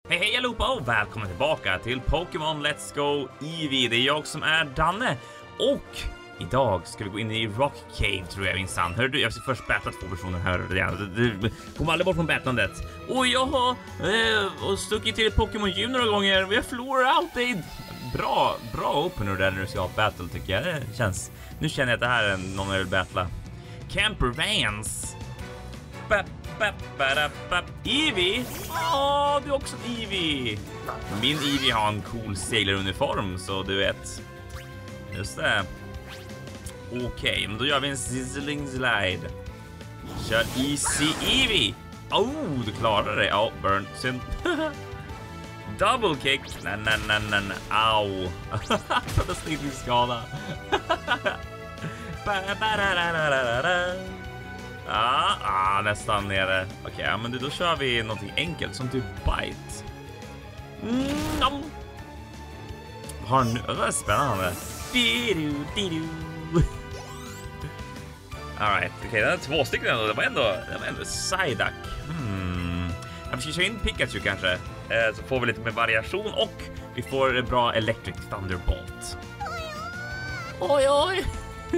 Hej allihopa och välkomna tillbaka till Pokémon Let's Go Eevee. Det är jag som är Danne och idag ska vi gå in i Rock Cave tror jag minsann. Hör du, jag ska först battla 2 personer här. Du kommer aldrig bort från battlandet. Och jag har stuckit till ett Pokémon Gym några gånger och jag förlorar alltid. Bra opener där när du ska ha battle tycker jag. Det känns, nu känner jag att det här är någon jag vill battla. Camper Vans. Eevee? Ja, du är också Eevee. Min Eevee har en cool seglaruniform, så du vet. Just det. Okej, men då gör vi en sizzling slide. Kör easy Eevee. Oh, du klarar det. Ja, burn. Synd. Double kick. Nej. Au. Det stiger skada. Nästan nere. Okej, ja, men då kör vi någonting enkelt som typ bite. Har nu, det är spännande. Alright, okej, det är 2 stycken ändå. Det var ändå Psyduck. Jag ska köra in Pikachu kanske. Så får vi lite mer variation och vi får en bra Electric Thunderbolt. Oj.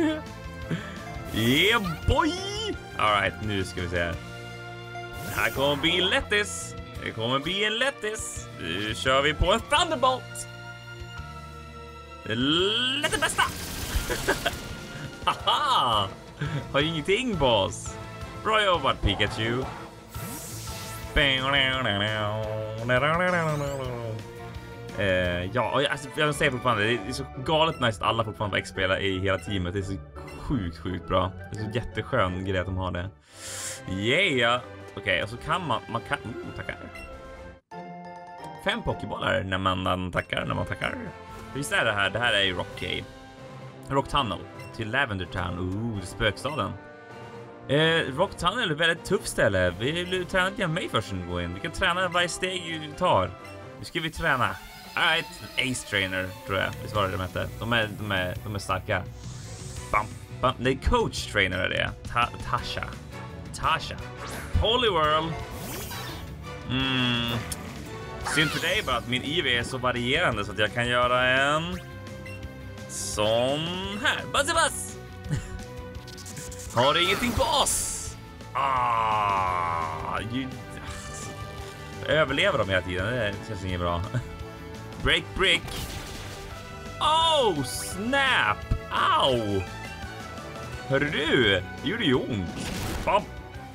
Yeah boy! Alright, nu ska vi se. Det här kommer bli en lättis. Nu kör vi på en Thunderbolt. Det är det bästa. Haha! Har ingenting boss. Bra jobbat Pikachu. Ja, alltså, jag vill säga fortfarande, det är så galet nice att alla fortfarande var X-spelare i hela teamet. Det är så sjukt bra. Det är så jätteskön grej att de har det. Yeah! Okej, och så kan man kan... tackar. 5 pokébollar när man tackar. Visst är det här? Det här är ju Rock Cave. Rock Tunnel till Lavender Town. Det är spökstaden. Rock Tunnel är ett väldigt tufft ställe. Vi vill träna lite med mig först när vi går in. Vi kan träna varje steg vi tar. Nu ska vi träna. Alright, Ace Trainer tror jag. Det svarade de hette. De är starka. Bam. Det är Coach Trainer är det. Tasha. Poliwhirl. Synd för dig bara att min IV är så varierande så att jag kan göra en sån här. Buzz! Har du ingenting på oss? Överlever de hela tiden? Det känns inget bra. Break. Oh, snap! Au! Hörru du? Det gjorde ju ont. Bam!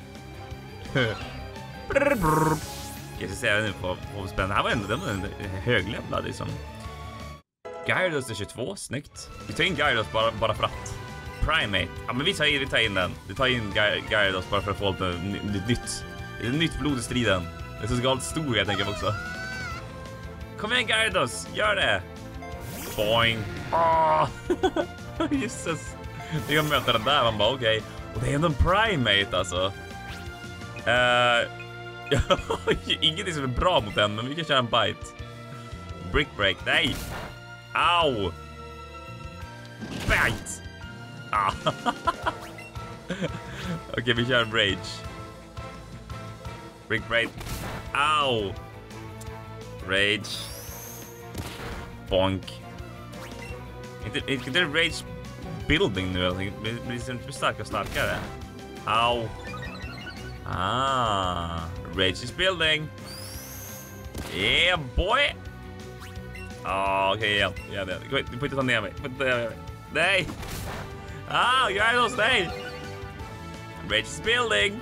Jag ska säga nu på spännande. Det här var ändå en höglevlad liksom. Gyarados är 22, snyggt. Vi tar in Gyarados bara för att. Primate. Ja, men vi tar in den. Vi tar in Gyarados bara för att få lite nytt blod i striden. Det är så galet stor jag tänker också. Kom igen Gyarados, gör det. Boing. Jesus. Jag möter den där, man bara okej. Och det är ändå en Primate alltså. Ingenting som är bra mot den, men vi kan köra en bite. Brick break, nej. Au. Bite. Okej, vi kör en rage. Brick break. Au. Rage. Bonk. Inte rage building nu. Det blir starkare. Au. Rage is building. Yeah boy. Okej, ja det. Du får inte ta ner mig. Nej. Gyarados, nej. Rage is building.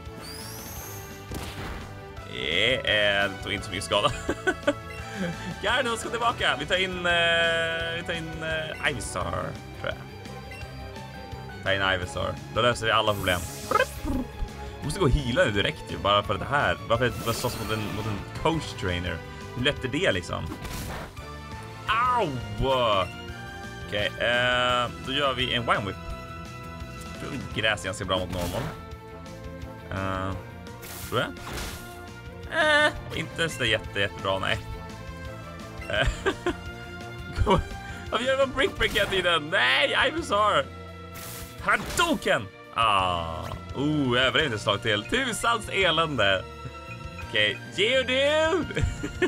Yeah, det tog inte så mycket skada. Gyarados ska tillbaka. Vi tar in Ivysaur, tror jag. Ta in Ivysaur. Då löser vi alla problem. Vi måste gå och heala nu direkt ju, bara för det här. Bara för att slåss mot en coach trainer. Hur lätt är det liksom? Au! Okej, då gör vi en Wine Whip. Jag tror gräs är ganska bra mot normal. Tror jag. Inte så jättebra, nej. Varför gör man brick hela tiden? Nej, Ivysaur! Hadouken! Jag överlevde ett slag till. Tusans elände. Okej. Geodude!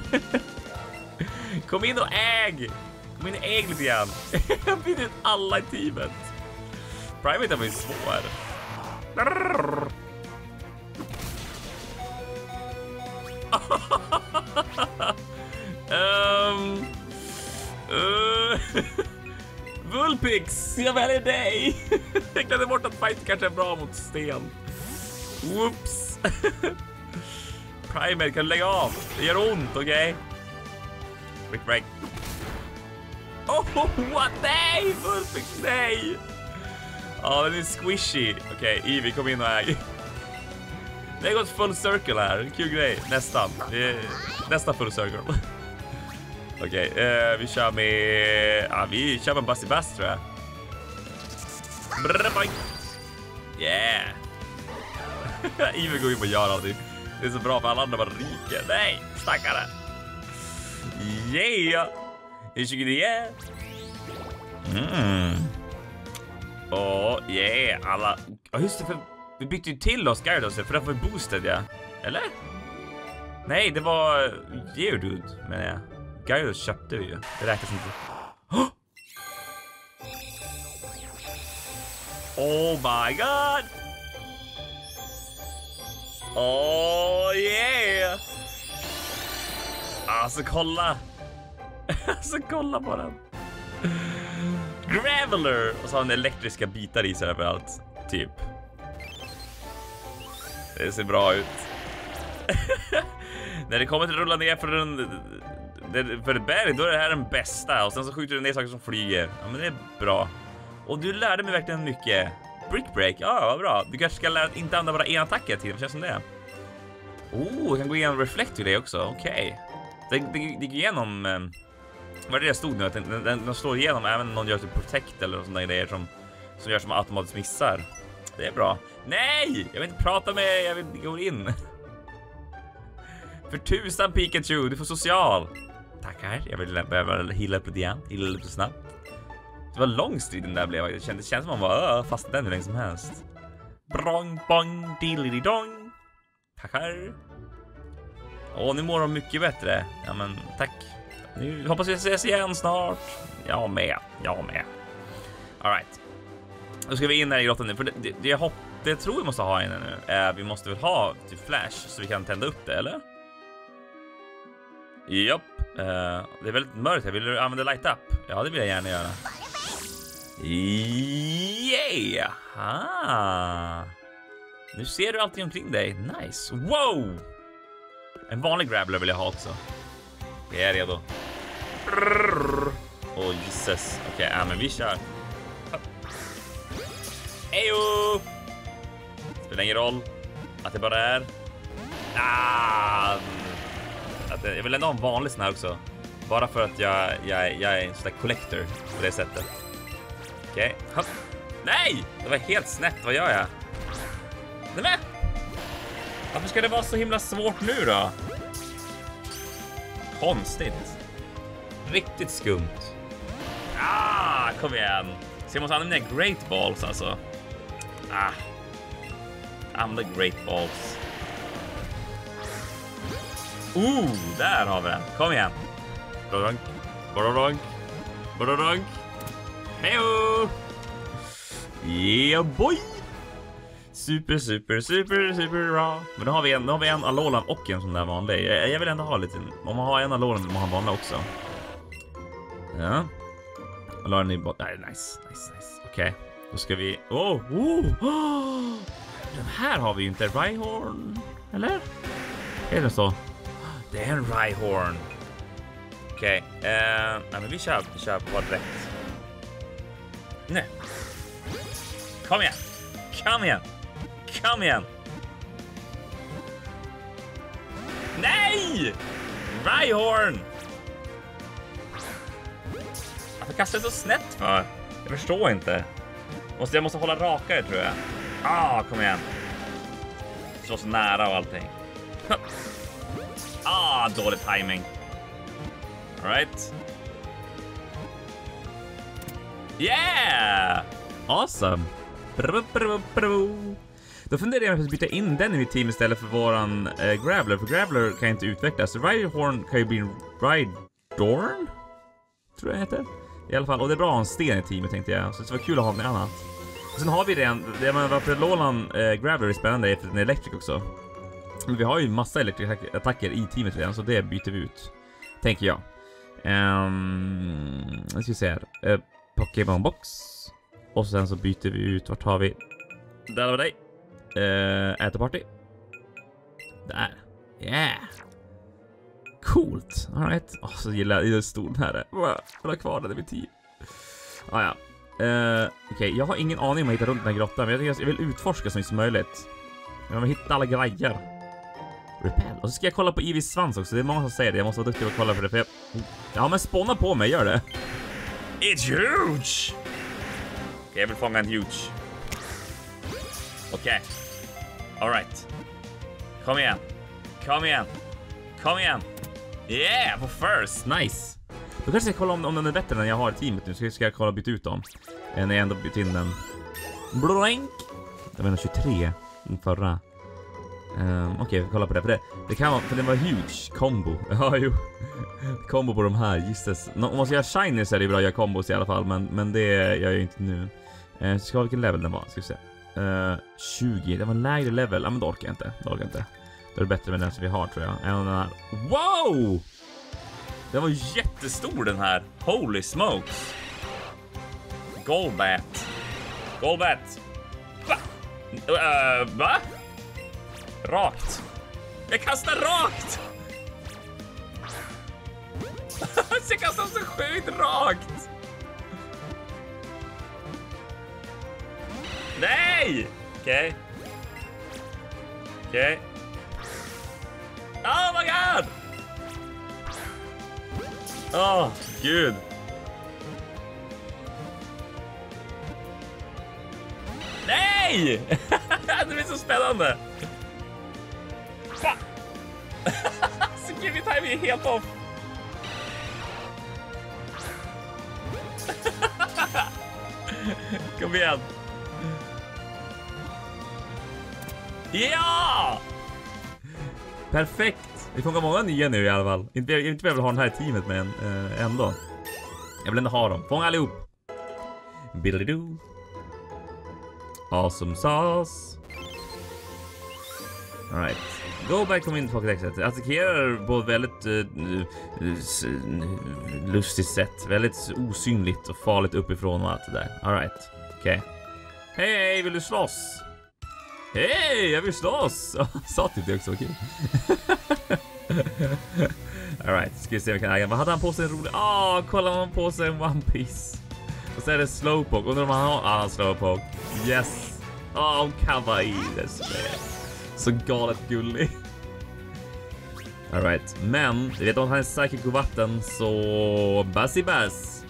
Kom in och äg! Kom in och äg lite grann. Jag byter ut alla i teamet. Primate var ju svår. Vulpix, jag väljer dig. Jag glömde bort att fight kanske är bra mot sten. Whoops. Primate, kan du lägga av? Det gör ont, okej? Okay? Quick break. Oh, what? Nej! Vulpix, nej! Ja, den är squishy. Okej, okay, Eevee, kom in och äg. Det har gått full circle här. Kul grej. Nästan. Nästa full circle. Okej, vi kör med... Ja, vi kör med Busty Bass, tror jag. Brrrr, yeah! Eevee går in och gör allting. Det är så bra för alla andra var rika. Nej, stackare. Yeah! Hur tycker du det? Yeah, alla... Ja, just det, för vi bytte ju till oss Gyarados, för det var boosted, ja. Eller? Nej, det var Geodude, men ja. Gyarados köpte vi ju. Det räknas inte. Oh my god! Oh yeah! Alltså kolla! Alltså kolla på den! Graveler! Och så har den elektriska bitar i sig överallt. Typ. Det ser bra ut. När det kommer till att rulla ner för ett berg, då är det här den bästa. Och sen så skjuter du ner saker som flyger. Ja, men det är bra. Och du lärde mig verkligen mycket. Brick break, ja, vad bra. Du kanske ska lära att inte använda bara en attack till. Det känns som det. Jag kan gå igenom reflect i det också. Okej. Det gick igenom... vad är det stod nu? Att den slår igenom även om någon gör typ protect eller sådana grejer som gör som automatiskt missar. Det är bra. Nej! Jag vill inte prata med... Jag vill gå in. För 1000 Pikachu, du får social. Tackar. Jag vill behöva heala upp lite grann. Heala lite snabbt. Det var lång strid den där blev. Det kändes som man var fast den hur länge som helst. Brong, bong, dilly dong. Tackar. Nu mår de mycket bättre. Ja, men tack. Nu hoppas vi ses igen snart. Jag med. All right. Då ska vi in här i grottan nu. För det tror vi måste ha inne nu. Vi måste väl ha typ flash så vi kan tända upp det, eller? Japp. Det är väldigt mörkt här. Vill du använda light up? Ja, det vill jag gärna göra. Yeah! Nu ser du allting omkring dig. Nice. Wow! En vanlig grabbler vill jag ha också. Jag är redo. Jesus. Okej, men vi kör. Ejo! Spelar ingen roll att det bara är. Jag vill ändå ha en vanlig sån här också. Bara för att jag är en sån där collector på det sättet. Okej. Nej! Det var helt snett. Vad gör jag? Nej, men! Varför ska det vara så himla svårt nu då? Konstigt. Riktigt skumt. Kom igen. Så jag måste använda mina great balls alltså. Använda great balls. Där har vi den. Kom igen. Brodonk. Hejo! Yeah boy! Super bra. Men då har vi en Alolan och en sån där vanlig. Jag vill ändå ha lite. Om man har en Alolan vill man ha en vanlig också. Ja. Alolan är bort. Nej, nice. Okej. Då ska vi... Den här har vi ju inte. Rhyhorn. Eller? Är det så? Det är en Rhyhorn. Okej. Nej, men vi kör på rätt. Nej. Kom igen. Nej! Rhyhorn! Varför kastar det så snett för? Jag förstår inte. Jag måste hålla rakare tror jag. Kom igen. Så nära och allting. Dålig timing. All right. Yeah! Awesome. Då funderar jag på att byta in den i mitt team istället för våran Graveler. För Graveler kan inte utvecklas. Rhyhorn kan ju bli en Rhydorn, tror jag heter. I alla fall, och det är bra att ha en sten i teamet tänkte jag. Så det var kul att ha något annat. Och sen har vi det man varför Lolan Graveler är spännande efter den Electric också. Men vi har ju massa Electric-attacker i teamet redan, så det byter vi ut. Tänker jag. Jag ska se här. Pokémon Box. Och sen så byter vi ut, vart har vi? Där var dig. Äterparty. Där. Yeah. Coolt. All right. Så gillar jag det stor här. Jag har kvar den i mitt team. Ja. Okej, jag har ingen aning om att hitta runt den här grottan, men jag vill utforska så mycket som möjligt. Jag vill hitta alla grejer. Repel. Och så ska jag kolla på Eevees svans också. Det är många som säger det. Jag måste vara duktig på att kolla på det. För ja, men spåna på mig. Gör det. It's huge! Okej, jag vill fånga en huge. Okej. All right. Kom igen. Kom igen. Kom igen. Yeah, på first. Nice. Då kanske jag kolla om den är bättre än jag har i teamet nu. Så ska jag kolla och byta ut dem. När jag ändå bytt in den. Blank. Jag menar 23. Den förra. Okej, vi kollar på det. För det kan vara, för det var huge combo. Ja, jo. Combo på de här, gissas. Om man ska göra shiny så är det bra att göra combos i alla fall. Men det gör jag ju inte nu. Så ska vi vilken level den var, ska vi se. 20, det var en lägre level. Ja, men det orkar jag inte. Då är det bättre med den som vi har, tror jag. Än den här. Wow! Den var jättestor den här. Holy smokes. Golbat. Va? Va? Rakt. Jag kastar rakt. Jag kastar så sjukt rakt. Nej! Okej. Oh my god! Åh, gud. Nej! Det blir så spännande. Så give me time är helt off. Kom igen. Ja! Perfekt. Vi får många nya nu i alla fall. Inte jag vill ha den här teamet, men ändå. Jag vill ändå ha dem. Fånga allihop. Biddly-doo. Awesome sauce. All right. Go back kom in på Pokédexet. Attackerar på ett väldigt lustigt sätt. Väldigt osynligt och farligt uppifrån och allt det där. All right. Okej. Hej, vill du slåss? Hej, jag vill slåss! Sa typ det också, okej. Alright, ska vi se om vi kan äga. Vad hade han på sig en rolig... kolla om han på sig en One Piece. Och så är det Slowpoke. Undrar om han har... Slowpoke. Yes! Kawaii. Det är så galet gullig. Alright, men vi vet om han är psychic i vatten, så... Bass.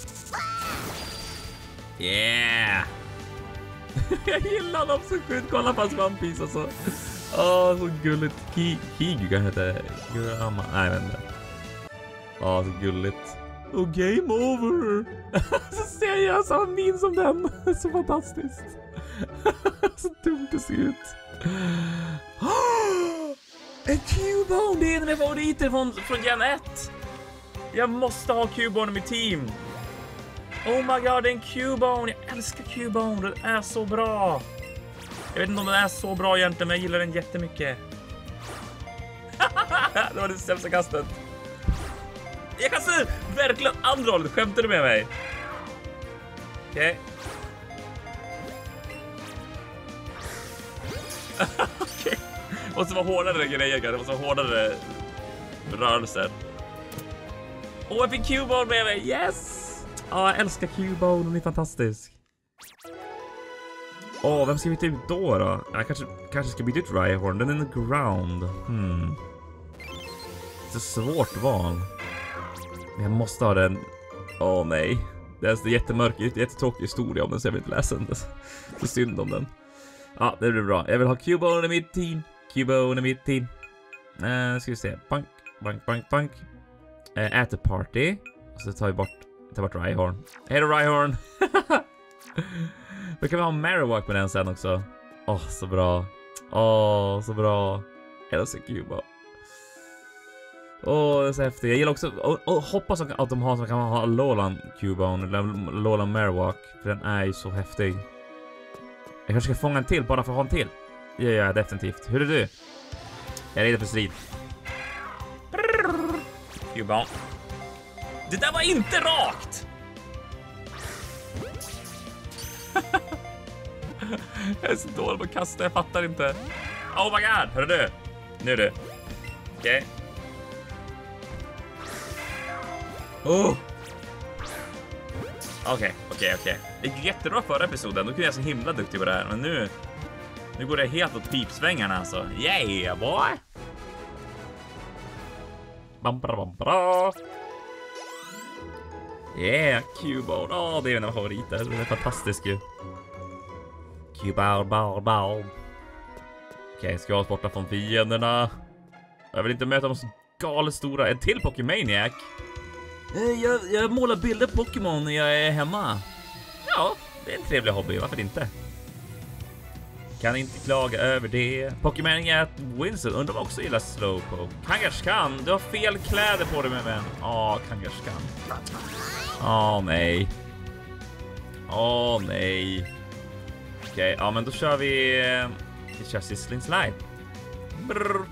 Yeah! Jag gillar dem så sjukt. Kolla på hans One Piece alltså. Så gulligt. Kigu kan heta. Nej, jag vet inte. Så gulligt. Och game over. Så ser jag samma min som den. Så fantastiskt. Så dumt det ser ut. En Cubone. Det är en av mina favoriter från Gen 1. Jag måste ha Cubone i mitt team. Oh my god, det är en Cubone. Jag älskar Cubone. Den är så bra. Jag vet inte om den är så bra egentligen, men jag gillar den jättemycket. Det var det sämsta kastet. Jag kastar verkligen andra hållet. Skämtar du med mig? Okej. Okej. Och så var hårdare grejer. Det var så hårdare rörelser. Jag fick Cubone med mig. Yes! Jag älskar Cubone, den är fantastisk. Vem ska vi byta ut då? Jag kanske ska byta ut Rhyhorn, den är en ground. Det är svårt val. Men jag måste ha den. Nej. Det är jättemörk, jättetråkig historia om den, så jag vill inte läsa den. Så synd om den. Ja, det blir bra. Jag vill ha Cubone i mitt team. Ska vi se. Bank. Äterparty. Så tar vi bort Rhyhorn. Hej då, Rhyhorn! Då kan vi ha Marowak med den sen också. Så bra. Så bra. Jag älskar Cuba. Det är så häftigt. Jag gillar också och hoppas att de har så kan man ha Alolan Cubone eller Alolan Marowak, för den är ju så häftig. Jag kanske ska fånga en till bara för att ha en till. Det gör jag definitivt. Hur är du? Jag är redo för strid. Cubone. Det där var inte rakt! Jag är så dålig på att kasta, jag fattar inte. Oh my god, hörru du. Nu är du. Okej. Okej. Det gick jättebra förra episoden. Då kunde jag så himla duktig på det här. Men nu går det helt åt pipsvängarna alltså. Yeah, boy! Bra. Yeah, Cubone. Det är mina favoriter. Det är fantastiskt ju. Cubone. Okej, ska jag borta från fienderna. Jag vill inte möta de så galet stora. En till Pokemaniac. Jag målar bilder på Pokémon när jag är hemma. Ja, det är en trevlig hobby, varför inte? Kan inte klaga över det. Pokemaniac Winston, undrar också gillar Slowpoke. Kangaskhan, du har fel kläder på dig med vän. Kangaskhan. Nej. Nej. Okej, men då kör vi Sizzling Slide. Brr.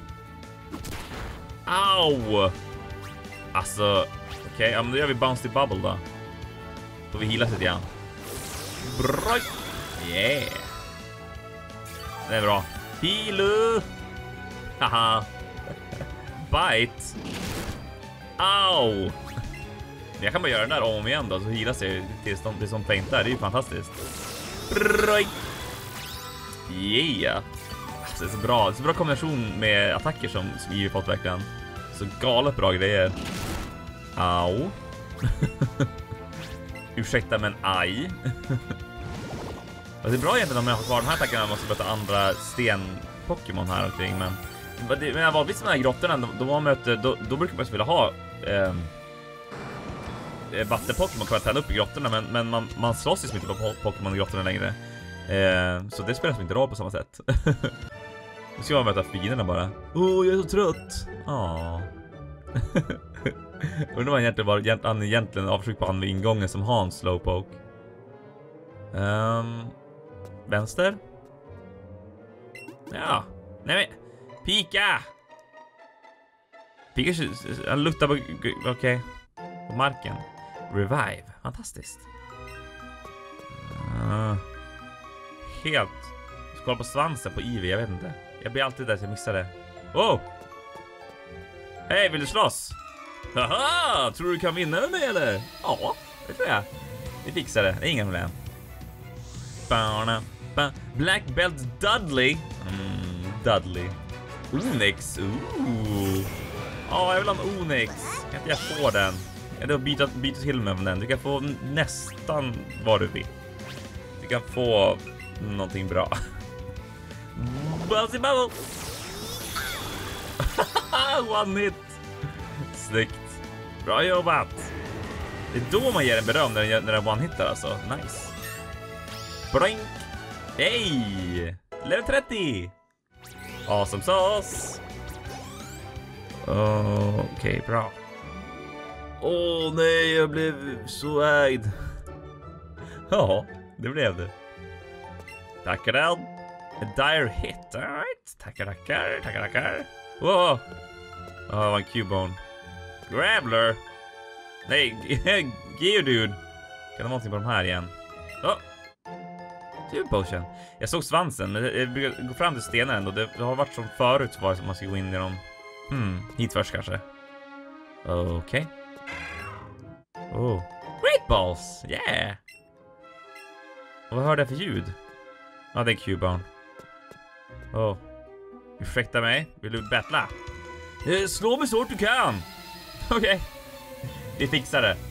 Au! Alltså, okej, men då gör vi Bouncy Bubble då. Får vi heala lite grann. Broj! Yeah! Det är bra. Healu! Haha! Bite! Au! Jag kan bara göra den där om igen då, så healar sig tills det som faint där. Det är ju fantastiskt. Broj! Yeah! Alltså, det är så bra kombination med attacker som vi har fått verkligen. Så galet bra grejer. Au. Ursäkta, men aj. Det är bra egentligen om jag har kvar de här attackerna. Man måste möta andra sten-Pokémon här omkring. Men jag var vissa av de här grottorna. Då brukar man vilja ha vatten-Pokémon kan man tända upp i grottorna. Men man slåss ju inte på Pokémon i grottorna längre. Så det spelar som inte roll på samma sätt. Nu ska man möta fienderna bara. Jag är så trött. Undrar vad han egentligen avsjuk på andra ingången som har en Slowpoke. Vänster. Ja. Nej men. Pika! Han luktar på... Okej. På marken. Revive. Fantastiskt. Helt. Kolla på svansen på Eevee, jag vet inte. Jag blir alltid där så jag missar det. Hej, vill du slåss? Haha, tror du kan vinna med mig eller? Ja, det tror jag. Vi fixar det, det är inga problem. Black Belt Dudley. Dudley. Onyx. Jag vill ha en Onyx. Kan inte jag få den? Jag då byta till med den. Du kan få nästan vad du vill. Du kan få någonting bra. Bouncy Bubble. One hit. Snyggt. Bra jobbat. Det är då man ger en beröm när den one-hittar alltså. Nice. Boink. Hej! Level 30. Awesome sauce. Okej, bra. Nej, jag blev så ägd. Ja, det blev det. Tackar den. A dire hit, alright. Tackar. Wow. Det var en Cubone. Graveler. Nej, Geodude. Kan det vara någonting på de här igen? Super Potion. Jag såg svansen, men jag brukar gå fram till stenen ändå. Det har varit som förut var som man ska gå in i dem. Hit först kanske. Okej. Great Balls. Yeah. Och vad hörde jag för ljud? Det är Cubone. Ursäkta mig. Vill du battla? Slå mig så hårt du kan. Okej. Vi fixar det.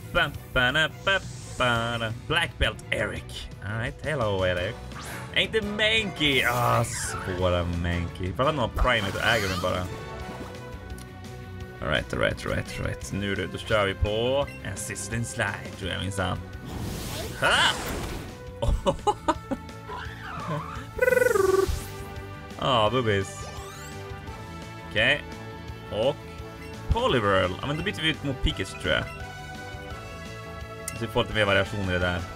Black Belt Eric. Alright, hello Eric. Inte Mankey. Svåra Mankey. För att han har Primate och äger den bara. Alright. Nu då kör vi på en Sizzling Slide, tror jag minsann. Ja, bubis. Okej. Och Poliwhirl. Ja, men då byter vi ut mot Pikachu, tror jag. Så vi får lite mer variationer i det där.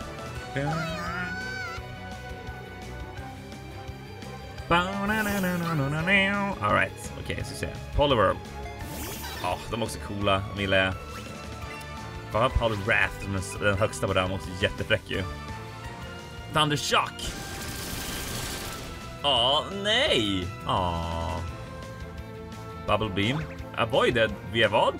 Alright, okej, så ser jag. Poliwhirl. Ja, de är också coola, gillar jag. Bara Poliwrath, den högsta på den, också jättefräck ju. Thundershock! Nej! Bubble Beam. Avoided via vad?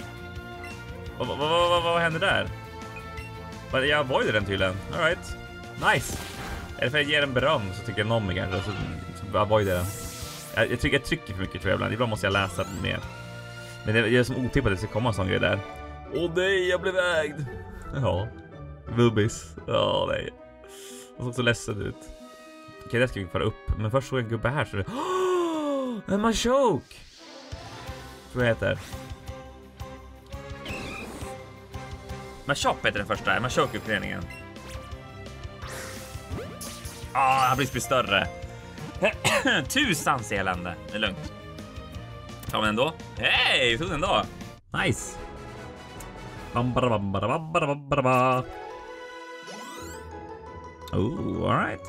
Vad hände där? Jag avoided den tydligen. Alright. Nice. Eller för att ge den beröm så tycker jag någon kanske. Så avoided den. Jag trycker för mycket, tror jag ibland. Ibland måste jag läsa mer. Men det är som otippat att det ska komma en sån grej där. Nej, jag blev ägd. Ja. Bubbis. Nej. Jag såg så ledsen ut. Okej, det ska vi föra upp. Men först såg jag en gubbe här så det... En Machoke! Tror jag heter. Machop heter den första. Machoke-uppgreningen. Han blir större. 1000 elände. Det är lugnt. Tar vi den då? Hej, tog den då. Nice. Oh, all right.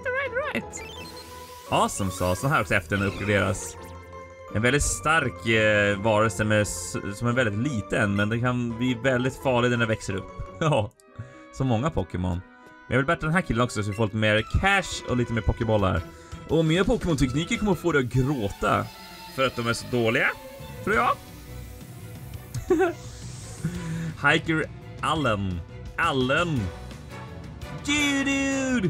Awesome sauce. Så här också efter den uppgraderas. En väldigt stark varelse som är väldigt liten, men den kan bli väldigt farlig när den växer upp. Ja, så många Pokémon. Men jag vill bättre den här killen också så vi får lite mer cash och lite mer pokébollar. Och mina Pokémon-tekniker kommer att få det att gråta för att de är så dåliga, tror jag. Hiker Allen. Geodude!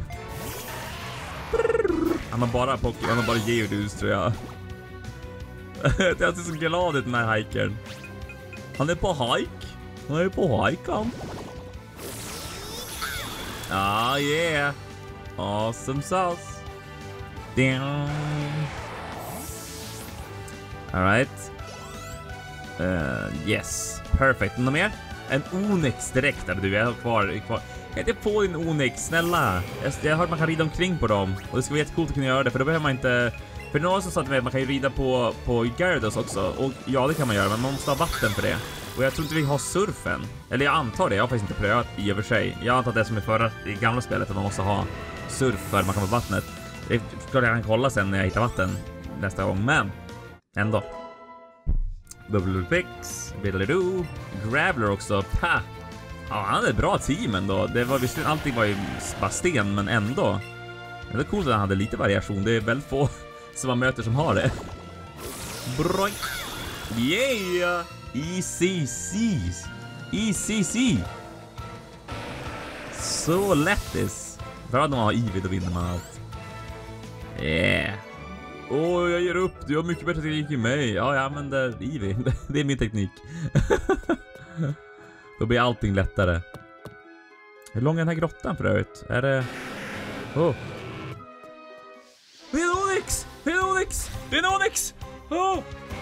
Han har bara Geodudes, tror jag. Jag är så glad ut den här hikern. Han är på hike. Yeah. Awesome sauce. Damn. Alright. Yes. Perfect. Något mer? En Onix direkt där du. Jag har kvar. Kan inte få din Onix, snälla. Jag har hört man kan rida omkring på dem. Och det ska vara jättecoolt att kunna göra det. För då behöver man inte... För någon som sa att man kan ju rida på Gyarados också. Och ja, det kan man göra. Men man måste ha vatten för det. Och jag tror inte vi har surfen. Eller jag antar det. Jag har faktiskt inte prövat i och för sig. Jag antar att det som är i gamla spelet att man måste ha surf för man kan få vattnet. Det är klart jag kan kolla sen när jag hittar vatten nästa gång. Men ändå. Bubblepix, Biddledoo, Graveler också. Pa! Ja, han hade ett bra team ändå. Det var visserligen allting var ju bara sten, men ändå. Det är coolt att han hade lite variation. Det är väldigt få som man möter som har det. Broj. Yeah! ECC. Så lättis. För att de har Eevee då vinner man allt. Yeah. Jag ger upp. Du har mycket bättre teknik än mig. Ja, jag använder Eevee. Det är min teknik. Då blir allting lättare. Hur lång är den här grottan förut? Är det... Det är en Onix! Det är en Onix! Det är en Onix! Det är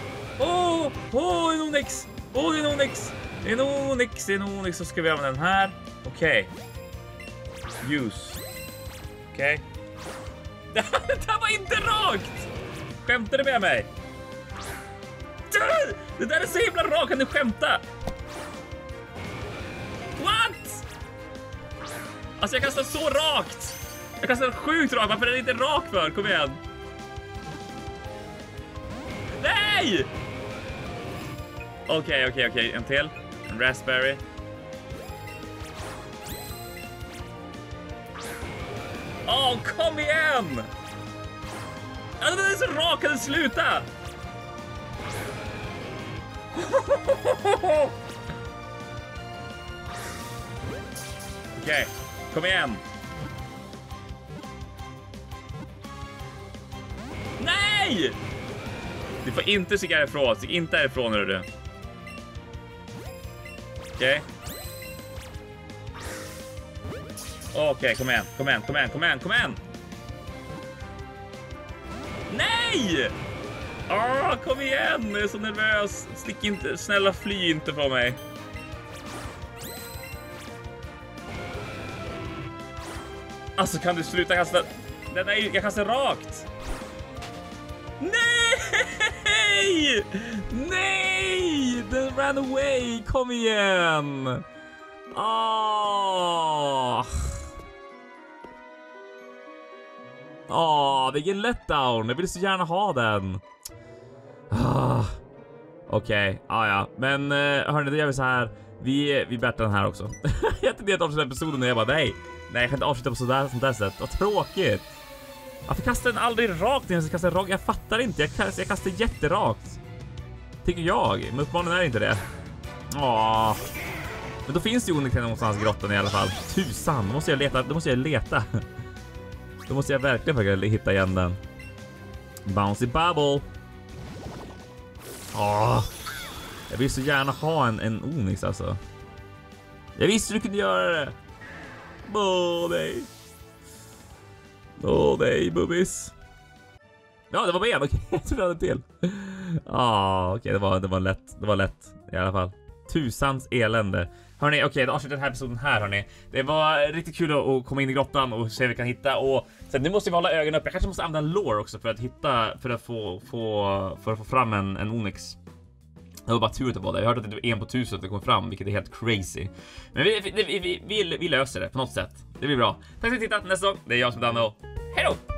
en Onix. Så ska vi använda den här. Okej. Use. Okej. Det här var inte rakt! Skämtar du med mig? Det där är så himla rakt. Kan du skämta? What? Alltså jag kastar så rakt. Jag kastar sjukt rakt. Varför är det inte rak för? Kom igen. Nej! Okej. En till. En raspberry. Kom igen! Alltså den är så rak. Kan du sluta? Okej, kom igen. Nej! Du får inte stiga härifrån. Stig inte härifrån, hör du. Okej, kom igen. Nej! Kom igen. Jag är så nervös. Stick inte. Snälla, fly inte från mig. Alltså, kan du sluta kasta? Jag kastar rakt. Nej! Nej! Den ran away! Kom igen! Vilken letdown. Jag vill så gärna ha den. Okej, ja. Men hörni, då gör vi så här. Vi bettar den här också. Jag tänkte att avsluta episoden och jag bara nej, jag kan inte avsluta på sånt där sätt. Vad tråkigt. Varför kastar den aldrig rakt när jag kastar rakt? Jag fattar inte. Jag kastar jätterakt. Tycker jag. Men uppenbarligen är det inte det. Men då finns det ju onekligen någonstans i grottan i alla fall. Tusan, då måste jag leta. Då måste jag verkligen försöka hitta igen den. Bouncy bubble. Jag vill så gärna ha en Onix alltså. Jag visste du kunde göra det. Nej, bubbis. Ja, det var ben. Okej, jag tror jag hade till. Okej, det var lätt i alla fall. Tusans elände. Hörrni, okej, då avslutar den här episoden här, hörni. Det var riktigt kul att komma in i grottan och se vad vi kan hitta. Och sen, nu måste vi hålla ögonen upp. Jag kanske måste använda lore också för att få fram en Onix. Det var bara tur att det var där. Jag hörde att det var 1 på 1000 att det kom fram, vilket är helt crazy. Men vi löser det på något sätt. Det blir bra. Tack för att ni tittat. Nästa gång, det är jag som är Danne. Hej då!